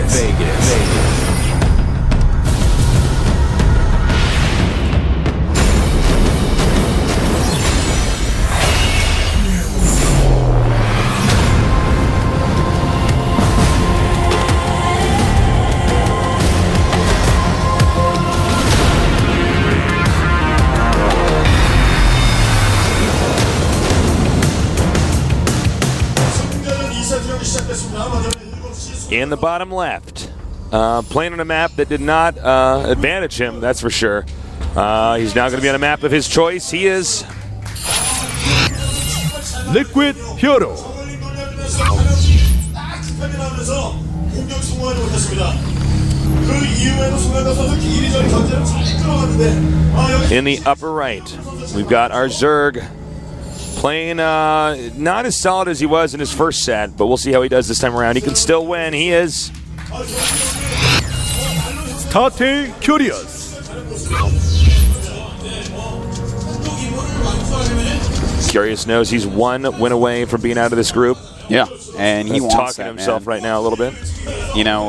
Vegas. In the bottom left, playing on a map that did not advantage him, that's for sure. He's now going to be on a map of his choice. He is Liquid Hero. in the upper right. We've got our Zerg playing not as solid as he was in his first set, but we'll see how he does this time around. He can still win. He is Tate Curious. Curious knows he's one win away from being out of this group. Yeah, and he wants talking that, himself man. right now a little bit. You know,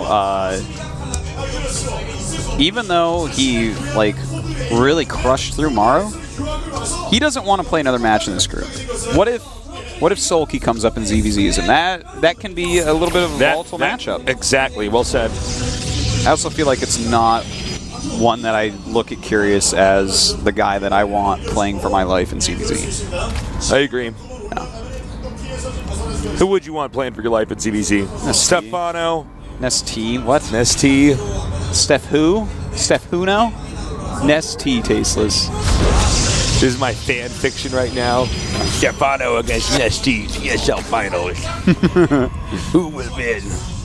even though he like really crushed through Morrow, he doesn't want to play another match in this group. What if Sulky comes up in ZVZs, and that can be a little bit of a volatile matchup. Exactly, well said. I also feel like it's not one that I look at Curious as the guy that I want playing for my life in ZVZ. I agree. Yeah. Who would you want playing for your life at ZVZ? Stefano. Nest-T, what? Nest-T. Steph who? Steph Huno? Nest-T tasteless. This is my fan fiction right now. Stefano against Nest-T, ESL Finals. Who will win?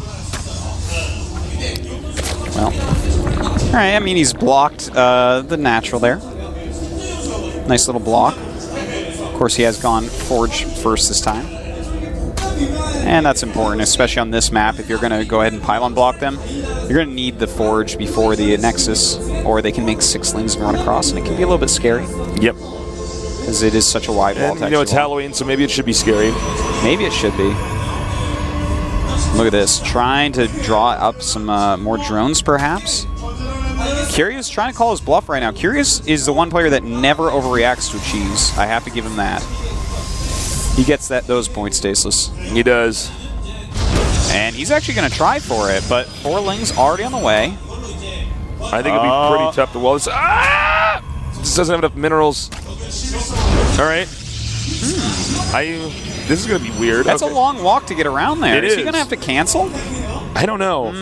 Well, all right, I mean, he's blocked the natural there. Nice little block. Of course, he has gone Forge first this time. And that's important, especially on this map. If you're going to go ahead and pylon block them, you're going to need the Forge before the Nexus, or they can make 6 lanes and run across, and it can be a little bit scary. Yep. Because it is such a wide wall. And, you know, it's Halloween, so maybe it should be scary. Maybe it should be. Look at this. Trying to draw up some more drones, perhaps. Curious trying to call his bluff right now. Curious is the one player that never overreacts to a cheese. I have to give him that. He gets those points, Staceless. He does. And he's actually going to try for it, but 4 Lings already on the way. I think it'd be pretty tough to wall this. Ah! This doesn't have enough minerals. All right. This is going to be weird. That's a long walk to get around there. Is he going to have to cancel? I don't know.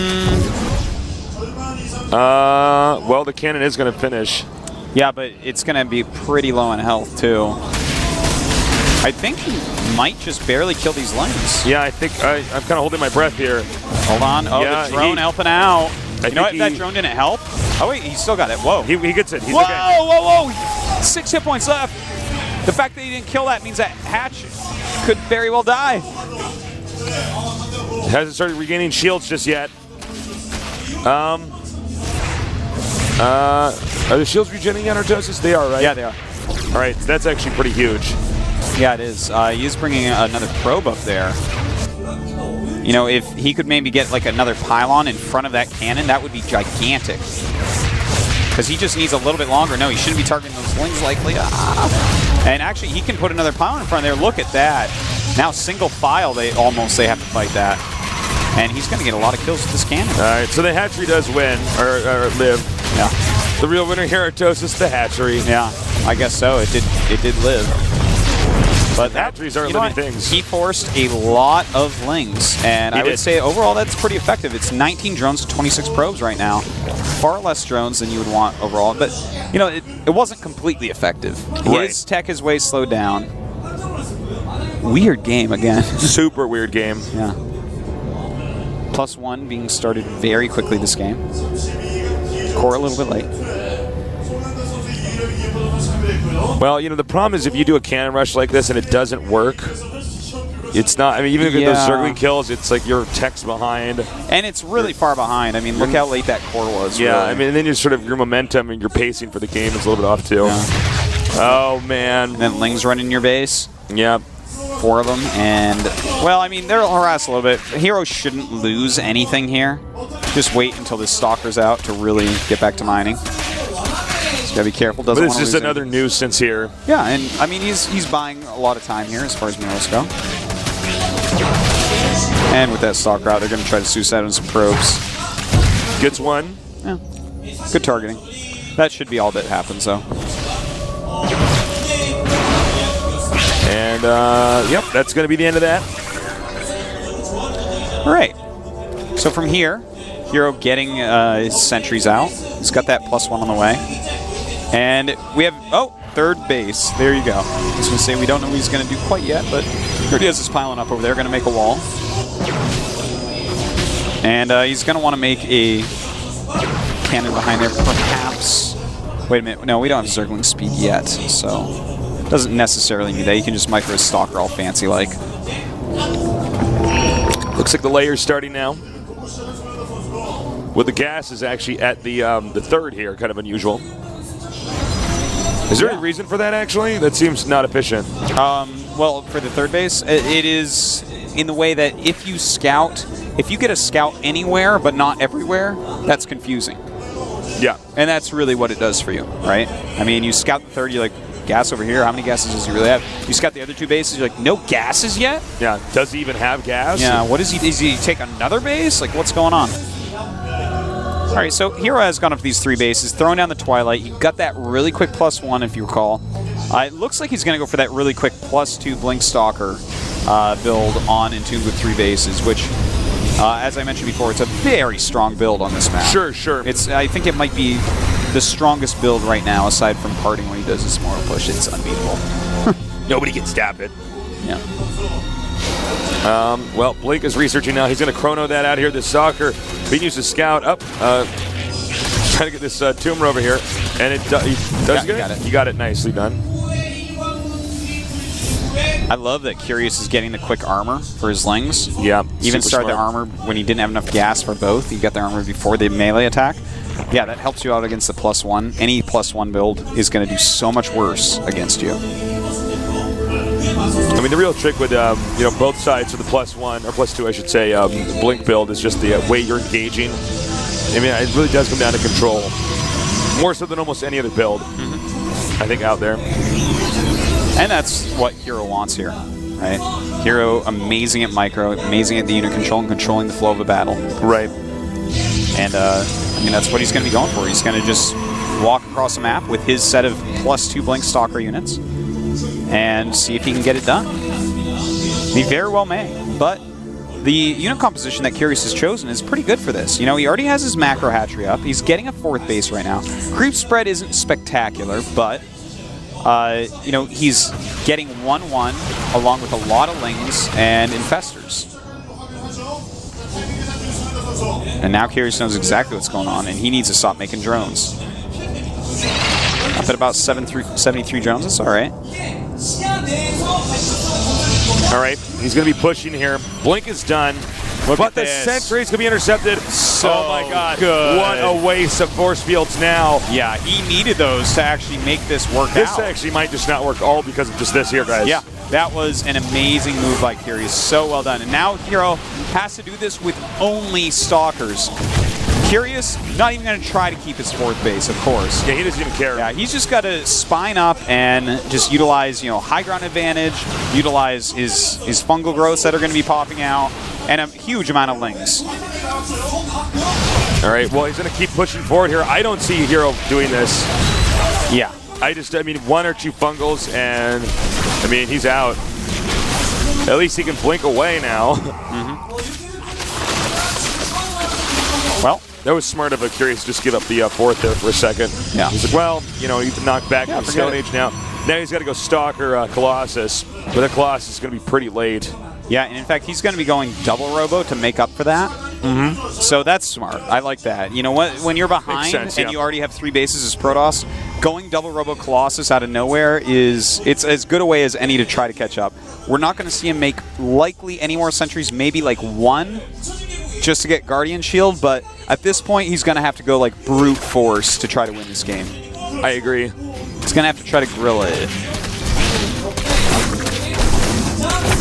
Well, the cannon is going to finish. Yeah, but it's going to be pretty low in health, too. I think he might just barely kill these lanes. Yeah, I think I'm kind of holding my breath here. Hold on. Oh, yeah, the drone helping out. You know what? That drone didn't help. Oh, wait, he still got it. Whoa. He gets it. He's whoa, okay. whoa. 6 hit points left. The fact that he didn't kill that means that Hatch could very well die. Hasn't started regaining shields just yet. Are the shields regenerating on Artosis? They are, right? Yeah, they are. All right, so that's actually pretty huge. Yeah, it is. He is bringing another probe up there. You know, if he could maybe get like another pylon in front of that cannon, that would be gigantic. Because he just needs a little bit longer. No, he shouldn't be targeting those Lings likely. And actually, he can put another pylon in front there. Look at that. Now single file, they have to fight that. And he's going to get a lot of kills with this cannon. All right, so the hatchery does win, or live. Yeah. The real winner here at Artosis, the hatchery. Yeah, I guess so. It did live. But hatcheries are living things. He forced a lot of Lings, and I would say overall that's pretty effective. It's 19 drones to 26 probes right now. Far less drones than you would want overall, but you know, it wasn't completely effective. Right. His tech is way slowed down. Weird game again. Super weird game. Yeah. +1 being started very quickly this game. Core a little bit late. Well, you know, the problem is if you do a cannon rush like this and it doesn't work, it's not, I mean, even if those Zergling kills, it's like your tech's behind. And it's really far behind. I mean, look how late that core was. Yeah, really. I mean, and then your momentum and your pacing for the game is a little bit off, too. Yeah. Oh, man. And then Lings running your base. Yep. 4 of them, and, well, I mean, they'll harass a little bit. Hero shouldn't lose anything here. Just wait until this Stalker's out to really get back to mining. Just gotta be careful. Doesn't But want it's to just another nuisance here. Yeah, and I mean, he's buying a lot of time here as far as minerals go. And with that Stalker out, they're going to try to suicide on some probes. Gets one. Yeah, good targeting. That should be all that happens, though. And, yep, that's going to be the end of that. All right. So from here, Hero getting his sentries out. He's got that +1 on the way. And we have, oh, third base. There you go. I was going to say we don't know what he's going to do quite yet, but here he is just piling up over there, going to make a wall. And he's going to want to make a cannon behind there, perhaps. Wait a minute. No, we don't have circling speed yet, so doesn't necessarily need that. You can just micro his Stalker all fancy-like. Looks like the layer's starting now. With the gas is actually at the third here, kind of unusual. Is there any reason for that, actually? That seems not efficient. Well, for the third base, it is in the way that if you scout, if you get a scout anywhere but not everywhere, that's confusing. Yeah. And that's really what it does for you, right? I mean, you scout the third, you're like, gas over here, how many gases does he really have? You scout the other 2 bases, you're like, no gases yet? Yeah, does he even have gas? Yeah, what is he, does he take another base? Like, what's going on? All right, so Hero has gone up these 3 bases, throwing down the Twilight. He got that really quick +1, if you recall. It looks like he's going to go for that really quick +2 Blink Stalker build on Entombed with 3 bases, which, as I mentioned before, it's a very strong build on this map. Sure, sure. I think it might be the strongest build right now, aside from Parting when he does his Mortal Push. It's unbeatable. Nobody can stab it. Yeah. Well, Blink is researching now. He's going to chrono that out here. The Stalker being used to scout up. Trying to get this tumor over here. And it does. He got it. He got it nicely done. I love that Curious is getting the quick armor for his Lings. Yeah. Even started the armor when he didn't have enough gas for both. He got the armor before the melee attack. Yeah, that helps you out against the +1. Any +1 build is going to do so much worse against you. I mean, the real trick with both sides of the +1 or +2, I should say, Blink build is just the way you're engaging. I mean, it really does come down to control, more so than almost any other build. I think out there. And that's what Hero wants here, right? Hero amazing at micro, amazing at the unit control and controlling the flow of a battle. Right. And I mean, that's what he's going to be going for. He's going to just walk across the map with his set of +2 Blink Stalker units and see if he can get it done. He very well may, but the unit composition that Curious has chosen is pretty good for this. You know, he already has his macro hatchery up. He's getting a 4th base right now. Creep spread isn't spectacular, but you know, he's getting 1-1 along with a lot of Lings and Infestors. And now Curious knows exactly what's going on, and he needs to stop making drones. Up at about 73 drones, that's all right. All right, he's going to be pushing here. Blink is done. But the sentry's going to be intercepted. So oh my god, good. What a waste of force fields now. Yeah, he needed those to actually make this work out. This actually might just not work all because of just this here, guys. Yeah, that was an amazing move by Curious. So well done. And now Hero has to do this with only Stalkers. Curious, not even going to try to keep his 4th base, of course. Yeah, he doesn't even care. Yeah, he's just got to spine up and just utilize, you know, high ground advantage, utilize his fungal growths that are going to be popping out, and a huge amount of Lings. All right, well, he's going to keep pushing forward here. I don't see Hero doing this. Yeah. I mean, 1 or 2 fungals, and, I mean, he's out. At least he can blink away now. Well, that was smart of a Curious to just give up the 4th there for a second. Yeah. He's like, well, you know, he's knocked back on Stone Age now. Now he's got to go Stalker Colossus, but the Colossus is going to be pretty late. Yeah, and in fact, he's going to be going double Robo to make up for that. So that's smart. I like that. You know what? When you're behind and you already have 3 bases as Protoss, going double Robo Colossus out of nowhere it's as good a way as any to try to catch up. We're not going to see him make likely any more sentries, maybe like 1 just to get Guardian Shield, but at this point he's going to have to go like brute force to try to win this game. I agree. He's going to have to try to guerrilla it.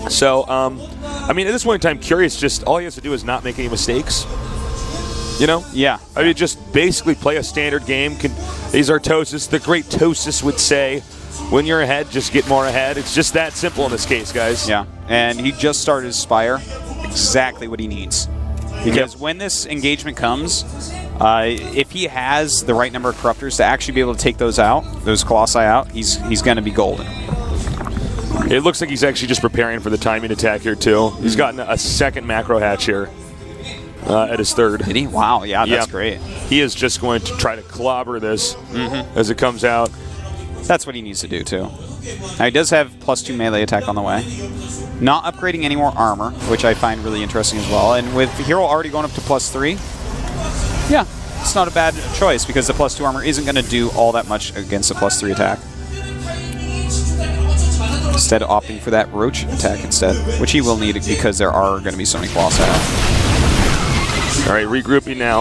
So, I mean, at this point in time, Curious just all he has to do is not make any mistakes. You know? Yeah. I mean, just basically play a standard game. These are Tosis. The great Tosis would say, when you're ahead, just get more ahead. It's just that simple in this case, guys. Yeah, and he just started his Spire. Exactly what he needs. Because when this engagement comes, if he has the right number of Corruptors to actually be able to take those out, those Colossi out, he's going to be golden. It looks like he's actually just preparing for the timing attack here, too. He's gotten a second macro hatch here at his third. Did he? Wow, yeah, that's great. He is just going to try to clobber this as it comes out. That's what he needs to do, too. Now, he does have +2 melee attack on the way. Not upgrading any more armor, which I find really interesting as well. And with Hero already going up to +3, yeah, it's not a bad choice because the +2 armor isn't going to do all that much against the +3 attack. Instead of opting for that Roach attack instead, which he will need because there are going to be so many Colossi out. All right, regrouping now.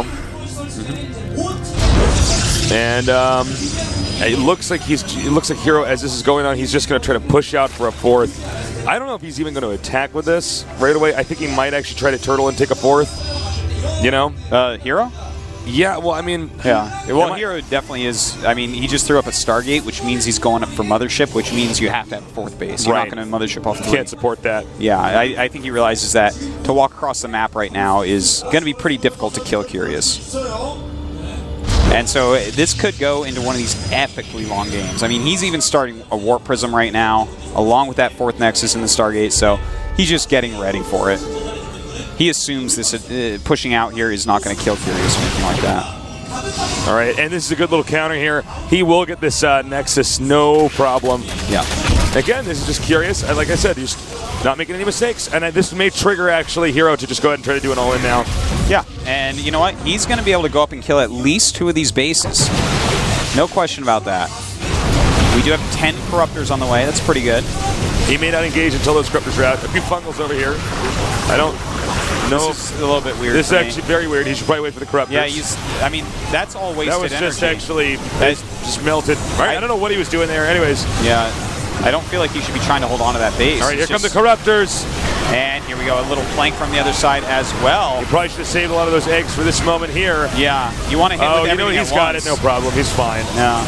And it looks like Hero, as this is going on, he's just going to try to push out for a fourth. I don't know if he's even going to attack with this right away. I think he might actually try to turtle and take a fourth. You know? Hero? Yeah, well, I mean... Yeah. Well, Hero definitely is... I mean, he just threw up a Stargate, which means he's going up for Mothership, which means you have to have a fourth base. You're not going to Mothership off the Can't support that. Yeah, I think he realizes that to walk across the map right now is going to be pretty difficult to kill Curious. And so this could go into one of these epically long games. I mean, he's even starting a Warp Prism right now, along with that 4th Nexus in the Stargate, so he's just getting ready for it. He assumes this pushing out here is not going to kill Curious or anything like that. All right, and this is a good little counter here. He will get this Nexus, no problem. Yeah. Again, this is just Curious. Like I said, he's not making any mistakes, and this may trigger, actually, Hero to just go ahead and try to do an all-in now. Yeah, and you know what? He's going to be able to go up and kill at least 2 of these bases. No question about that. We do have 10 Corruptors on the way. That's pretty good. He may not engage until those Corruptors are out. A few Fungals over here. I don't know. This is a little bit weird. This is actually very weird. He should probably wait for the Corruptors. Yeah, I mean, that's all wasted energy. That was just actually just melted. All right, I don't know what he was doing there. Anyways. Yeah, I don't feel like he should be trying to hold on to that base. All right, here come the Corruptors. And here we go, a little flank from the other side as well. You probably should have saved a lot of those eggs for this moment here. Yeah, you want to hit with everything he's got it, no problem. He's fine. Yeah.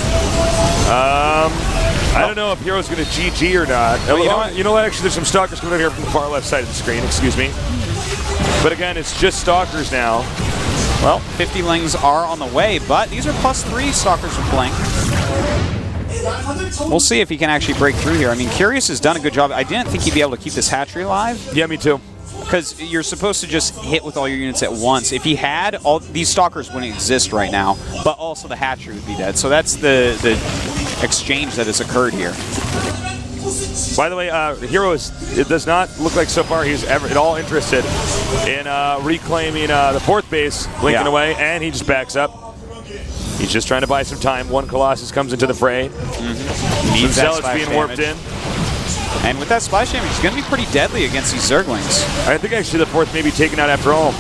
I don't know if Hero's going to GG or not. Well, you know what? Actually, there's some Stalkers coming over here from the far left side of the screen. Excuse me. But again, it's just Stalkers now. Well, 50 Lings are on the way, but these are +3 Stalkers with Blink. We'll see if he can actually break through here. I mean, Curious has done a good job. I didn't think he'd be able to keep this hatchery alive. Yeah, me too. Because you're supposed to just hit with all your units at once. If he had, all these Stalkers wouldn't exist right now, but also the hatchery would be dead. So that's the exchange that has occurred here. By the way, Hero it does not look like so far he's ever at all interested in reclaiming the 4th base, blinking away, and he just backs up. He's just trying to buy some time. One Colossus comes into the fray. Some Zealots being warped in. And with that splash damage, he's going to be pretty deadly against these Zerglings. I think actually the 4th may be taken out after all.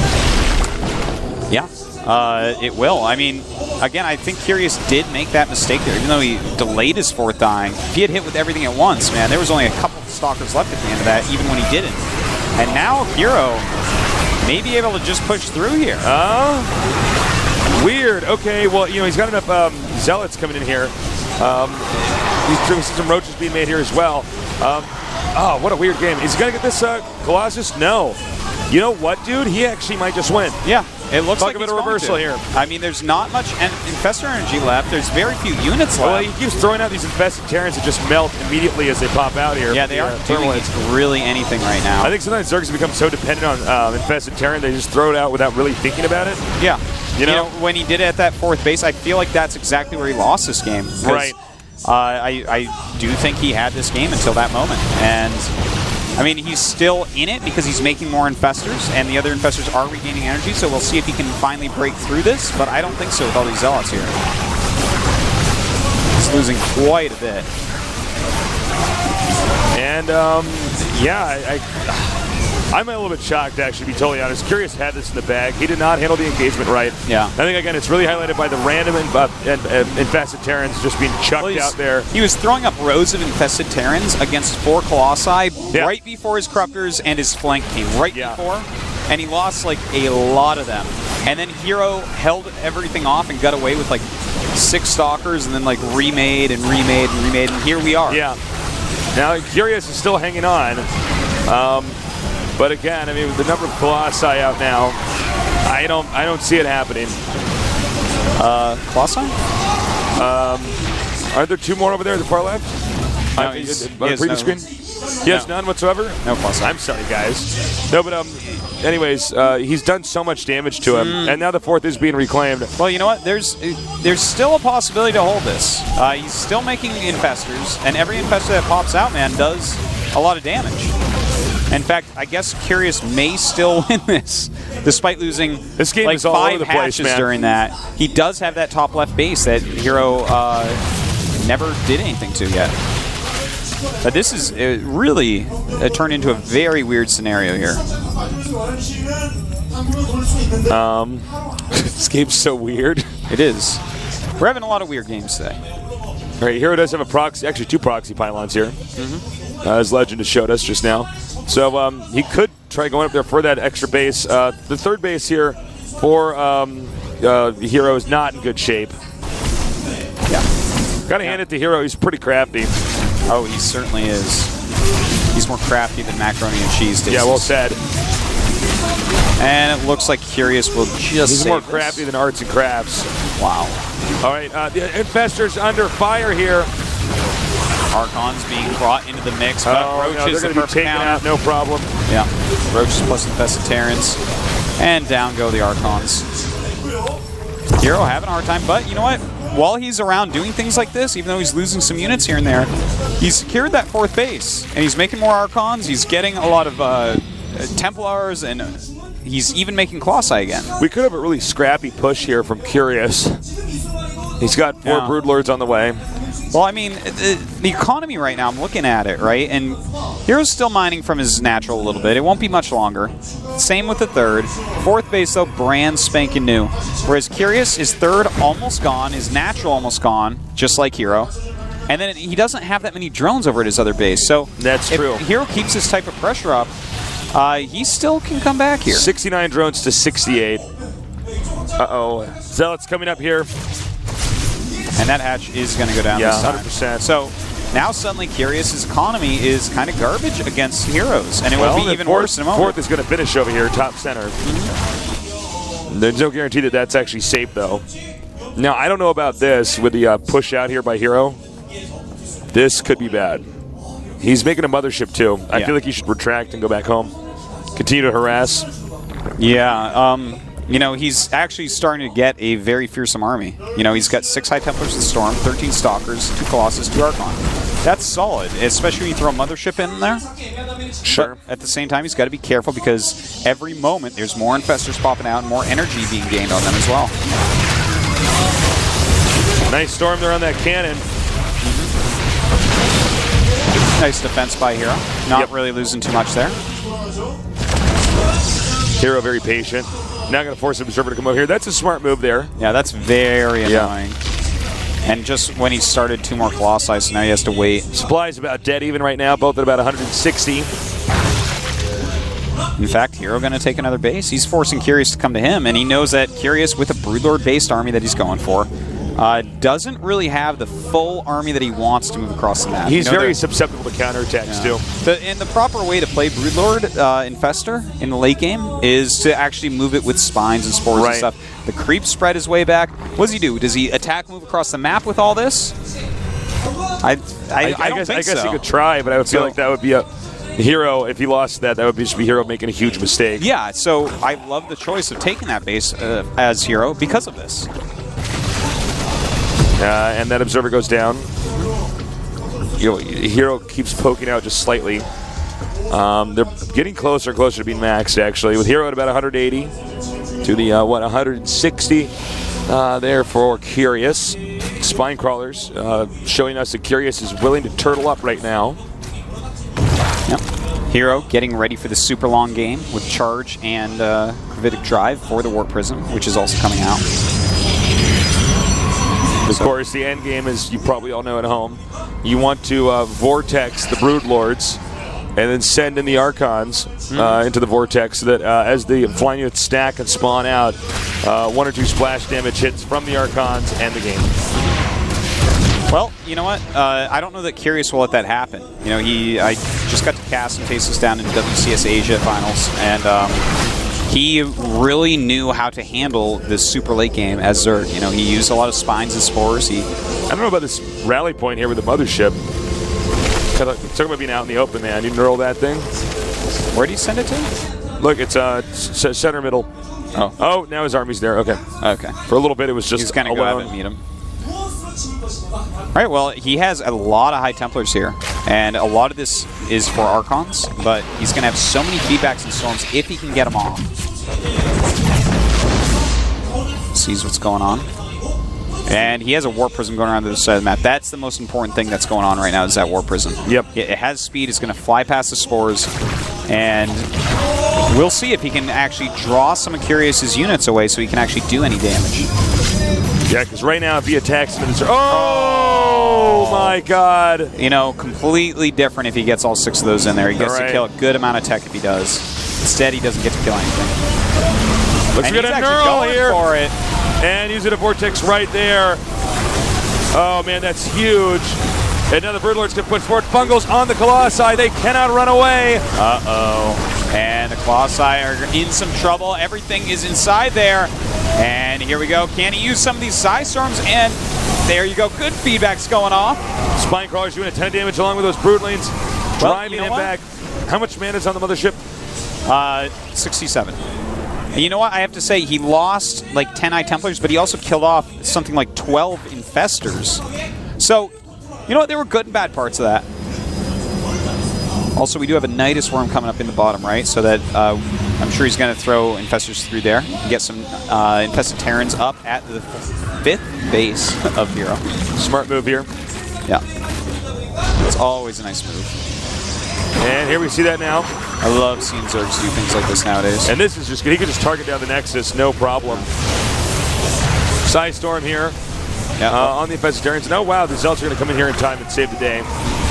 Yeah, it will. I mean, again, I think Curious did make that mistake there, even though he delayed his 4th dying. If he had hit with everything at once, man, there was only a couple of Stalkers left at the end of that, even when he didn't. And now Hero may be able to just push through here. Weird. Okay, well, you know, he's got enough Zealots coming in here. He's some Roaches being made here as well. Oh, what a weird game. Is he going to get this Colossus? No. You know what, dude? He actually might just win. Yeah, it looks like a bit of reversal here. I mean, there's not much Infestor energy left. There's very few units left. Well, he keeps throwing out these Infested Terrans that just melt immediately as they pop out here. Yeah, they aren't doing really anything right now. I think sometimes Zergs become so dependent on Infested Terran, they just throw it out without really thinking about it. Yeah. You know, when he did it at that 4th base, I feel like that's exactly where he lost this game. Right. I do think he had this game until that moment. And, I mean, he's still in it because he's making more Infestors, and the other Infestors are regaining energy, so we'll see if he can finally break through this, but I don't think so with all these Zealots here. He's losing quite a bit. And, yeah, I'm a little bit shocked, actually, to be totally honest. Curious had this in the bag. He did not handle the engagement right. Yeah. I think, again, it's really highlighted by the random infested Terrans just being chucked out there. He was throwing up rows of infested Terrans against 4 Colossi right before his Corruptors and his flank came right before. And he lost, like, a lot of them. And then Hero held everything off and got away with, like, 6 Stalkers and then, like, remade and remade and remade. And here we are. Yeah. Now, Curious is still hanging on. But again, I mean, with the number of Colossi out now, I don't see it happening. Colossi? Are there 2 more over there at the far left? No, on the previous screen? He has none whatsoever? No Colossi. I'm sorry, guys. No, but anyways, he's done so much damage to him, and now the 4th is being reclaimed. Well, you know what? There's still a possibility to hold this. He's still making infestors, and every infestor that pops out, man, does a lot of damage. In fact, I guess Curious may still win this, despite losing this game like is all 5 over the place, hatches man. During that. He does have that top left base that Hero never did anything to yet. But this is really turned into a very weird scenario here. This game's so weird. It is. We're having a lot of weird games today. All right, Hero does have a proxy, actually 2 proxy pylons here, as Legend has showed us just now. So he could try going up there for that extra base. The 3rd base here for Hero is not in good shape. Yeah. Gotta hand it to Hero, he's pretty crafty. Oh, he certainly is. He's more crafty than macaroni and cheese tastes. Yeah, well said. And it looks like Curious will just He's more this. crafty than arts and crafts. Wow. All right, the Infestor's under fire here. Archon's being brought into the mix, but Roach no, is they're the going to be perfect taken counter. out, no problem. Yeah. Roaches plus infested Terrans. And down go the Archons. Hero having a hard time, but you know what? While he's around doing things like this, even though he's losing some units here and there, he's secured that 4th base, and he's making more Archons. He's getting a lot of Templars, and he's even making Colossi again. We could have a really scrappy push here from Curious. He's got 4 Broodlords on the way. Well, I mean, the economy right now, I'm looking at it, right? And Hero's still mining from his natural a little bit. It won't be much longer. Same with the 3rd. 4th base, though, brand spanking new. Whereas Curious, his 3rd almost gone, his natural almost gone, just like Hero. And then he doesn't have that many drones over at his other base. So that's true. If Hero keeps this type of pressure up, he still can come back here. 69 drones to 68. Uh-oh. Zealots coming up here. And that hatch is going to go down this time. 100%. So now suddenly Curious's economy is kind of garbage against Heroes, and it will be even worse in a moment. 4th is going to finish over here, top center. There's no guarantee that that's actually safe, though. Now, I don't know about this with the push out here by Hero. This could be bad. He's making a mothership, too. I feel like he should retract and go back home. Continue to harass. Yeah, you know, he's actually starting to get a very fearsome army. You know, he's got 6 High Templars in Storm, 13 Stalkers, 2 Colossus, 2 Archon. That's solid, especially when you throw a Mothership in there. Sure. But at the same time, he's got to be careful because every moment there's more Infestors popping out and more energy being gained on them as well. Nice storm there on that cannon. Nice defense by Hero. Not really losing too much there. Hero very patient. Now going to force an Observer to come over here. That's a smart move there. Yeah, that's very annoying. And just when he started 2 more Colossi, so now he has to wait. Supply's about dead even right now, both at about 160. In fact, Hero going to take another base. He's forcing Curious to come to him, and he knows that Curious, with a Broodlord-based army that he's going for, doesn't really have the full army that he wants to move across the map. He's very susceptible to counterattacks, too. And the proper way to play Broodlord Infestor in the late game is to actually move it with spines and spores and stuff. The creep spread his way back. What does he do? Does he attack, move across the map with all this? I guess he could try, but I would feel like that would be a Hero. If he lost that, that would just be Hero making a huge mistake. Yeah, so I love the choice of taking that base as Hero because of this. And that Observer goes down. Hero keeps poking out just slightly. They're getting closer and closer to being maxed, actually, with Hero at about 180 to the, 160 there for Curious. Spine Crawlers showing us that Curious is willing to turtle up right now. Yep. Hero getting ready for the super long game with Charge and Gravitic Drive for the Warp Prism, which is also coming out. Of course, the end game, as you probably all know at home, you want to vortex the Broodlords and then send in the Archons into the vortex so that as the flying units stack and spawn out, 1 or 2 splash damage hits from the Archons and the game. Well, you know what? I don't know that Curious will let that happen. You know, I just got to cast and taste this down in the WCS Asia finals, and he really knew how to handle this super late game as Zerg. You know, he used a lot of spines and spores. I don't know about this rally point here with the mothership. Talking about being out in the open, man. You neural that thing. Where do you send it to? Look, it's center middle. Oh, now his army's there. Okay. Okay. For a little bit, it was just he's going to go out and meet him. All right, well, he has a lot of High Templars here, and a lot of this is for Archons, but he's going to have so many feedbacks and storms if he can get them off. Sees what's going on. And he has a Warp Prism going around to the side of the map. That's the most important thing that's going on right now is that Warp Prism. Yep. It has speed. It's going to fly past the spores, and we'll see if he can actually draw some of Curious's units away so he can actually do any damage. Yeah, because right now if he attacks him, oh my God! You know, completely different if he gets all 6 of those in there. He gets to kill a good amount of tech if he does. Instead, he doesn't get to kill anything. Looks like a neural here for it. And using a vortex right there. Oh man, that's huge. And now the Broodlords can push forward. Fungals on the Colossi. They cannot run away. Uh-oh. And the Colossi are in some trouble. Everything is inside there. And here we go. Can he use some of these Psy Storms? And there you go. Good feedback's going off. Spinecrawler's doing a 10 damage along with those Broodlings. Driving him back. How much mana is on the mothership? 67. And you know what? I have to say, he lost like 10 High Templars, but he also killed off something like 12 Infestors. So, you know what? There were good and bad parts of that. Also, we do have a Nidus Worm coming up in the bottom right, so that I'm sure he's going to throw Infestors through there and get some Infested Terrans up at the 5th base of Hero. Smart move here. Yeah. It's always a nice move. And here we see that now. I love seeing Zergs do things like this nowadays. And this is just good. He can just target down the Nexus, no problem. Psy Storm here on the Infested Terrans. And oh wow, the Zealots are going to come in here in time and save the day.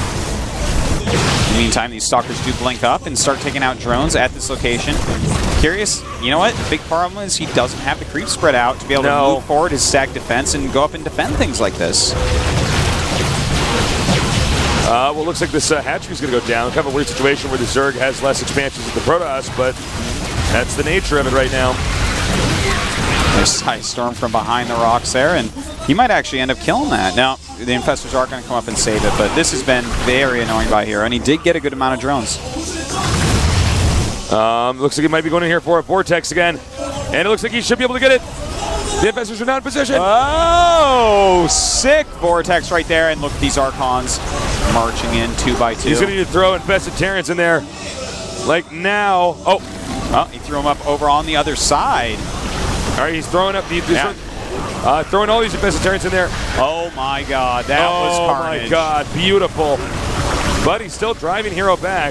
In the meantime, these Stalkers do blink up and start taking out drones at this location. Curious, you know what? The big problem is he doesn't have the creep spread out to be able to move forward his stack defense and go up and defend things like this. Well, it looks like this hatchery's going to go down. Kind of a weird situation where the Zerg has less expansions than the Protoss, but that's the nature of it right now. There's Psy Storm from behind the rocks there, and he might actually end up killing that. Now, the Infestors are going to come up and save it, but this has been very annoying by Hero, and he did get a good amount of drones. Looks like he might be going in here for a Vortex again, and it looks like he should be able to get it. The Infestors are now in position. Oh, sick Vortex right there, and look at these Archons marching in 2 by 2. He's going to need to throw Infested Terrans in there, like now. Oh, he threw him up over on the other side. All right, he's throwing up throwing all these Infested Terrans in there. Oh my God, that was carnage. Oh my God, beautiful. But he's still driving Hero back.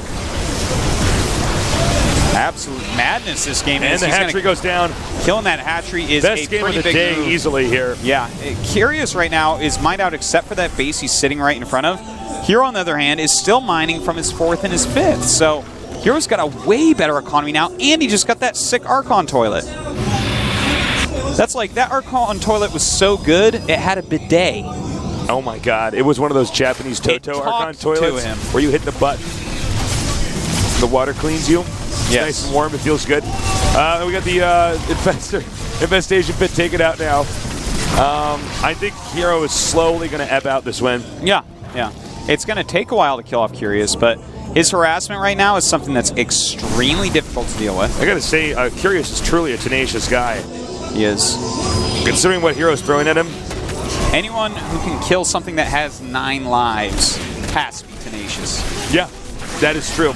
Absolute madness this game is. And the hatchery goes down. Killing that hatchery is best game of the day easily here. Yeah, Curious right now is mined out except for that base he's sitting right in front of. Hero, on the other hand, is still mining from his 4th and his 5th. So Hero's got a way better economy now, and he just got that sick Archon toilet. That's like, that Archon toilet was so good, it had a bidet. Oh my God, it was one of those Japanese Toto Archon toilets where you hit the button. The water cleans you. It's nice and warm, it feels good. We got the Infestation Pit taken out now. I think Hero is slowly going to ebb out this win. Yeah. It's going to take a while to kill off Curious, but his harassment right now is something that's extremely difficult to deal with. I got to say, Curious is truly a tenacious guy. He is. Considering what Hero's throwing at him. Anyone who can kill something that has 9 lives has to be tenacious. Yeah, that is true.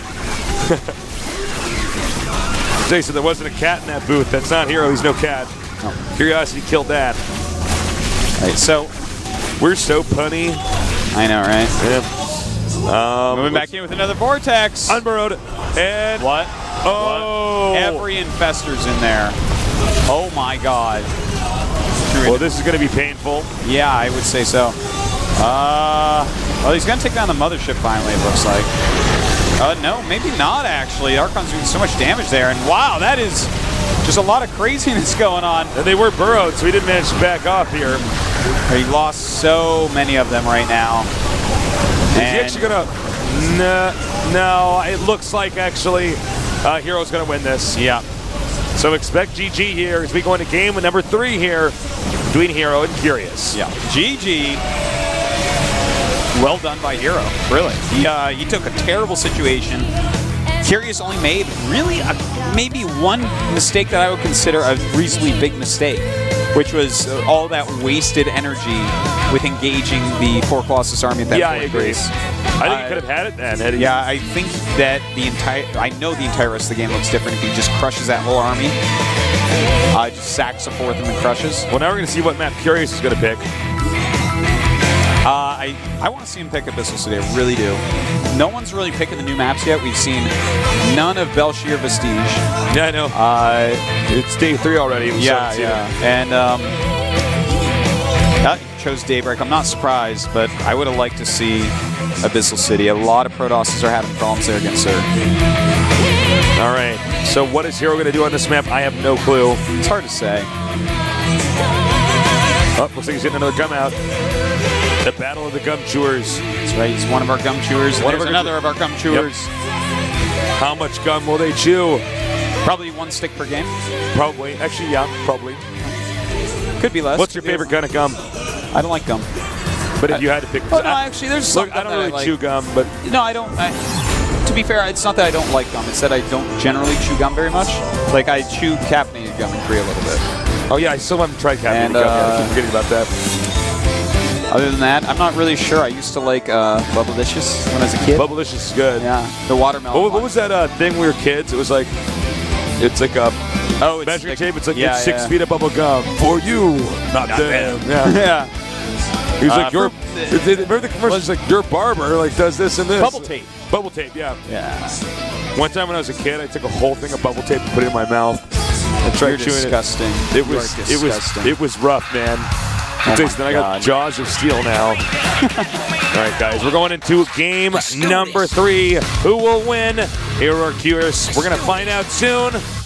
Jason, there wasn't a cat in that booth. That's not Hero. He's no cat. No. Curiosity killed that. Right, so we're so punny. I know, right? Yeah. Moving back in with another Vortex. Unburrowed. And What? Oh. What? Every Infester's in there. Oh my god. Well, this is going to be painful. Yeah, I would say so. Well, he's going to take down the mothership finally, it looks like. No, maybe not, actually. Archon's doing so much damage there, and wow, that is just a lot of craziness going on. And they were burrowed, so he didn't manage to back off here. He lost so many of them right now. Is he actually going to... No, it looks like, actually, Hero's going to win this. Yeah. So expect GG here as we go into game number 3 here between Hero and Curious. Yeah. GG. Well done by Hero, really. He took a terrible situation. Curious only made really maybe one mistake that I would consider a reasonably big mistake, which was all that wasted energy with engaging the Four Colossus army at that point. I agree. I think he could have had it then. Yeah, I think that I know the entire rest of the game looks different if he just crushes that whole army. Just sacks a 4th and then crushes. Well, now we're going to see what map Curious is going to pick. I want to see him pick Abyssal City, I really do. No one's really picking the new maps yet. We've seen none of Belshir Vestige. Yeah, I know. It's day 3 already. Yeah. And he chose Daybreak. I'm not surprised, but I would have liked to see Abyssal City. A lot of Protosses are having problems there against her. All right. So what is Hero going to do on this map? I have no clue. It's hard to say. Oh, looks like he's getting another gum out. The Battle of the Gum Chewers. That's right. He's one of our Gum Chewers. There's another of our Gum Chewers. Yep. How much gum will they chew? Probably 1 stick per game. Probably. Actually, yeah, probably. Could be less. What's your favorite kind of gum? I don't like gum. But if you had to pick... Oh, no, actually, there's some Look, I don't really chew gum, but... No, I don't... to be fair, it's not that I don't like gum. It's that I don't generally chew gum very much. Like, I chew caffeinated gum in Korea a little bit. Oh, yeah, I still haven't tried caffeinated gum yet. I keep forgetting about that. Other than that, I'm not really sure. I used to like Bubblicious when I was a kid. Bubblicious is good. Yeah, the watermelon. What was that thing when we were kids? It was like... It's like a... Oh, it's measuring like, tape. It's like it's 6 feet of bubble gum for you, not them. Yeah. Yeah. He was like, remember the commercial? It's like, your barber like does this and this. Bubble tape. Bubble tape, yeah. Yeah. One time when I was a kid, I took a whole thing of bubble tape and put it in my mouth and tried chewing disgusting. it. It was rough, man. Then I got jaws of steel now. All right, guys, we're going into game number 3. Who will win? Hero or Curious? We're gonna find out soon.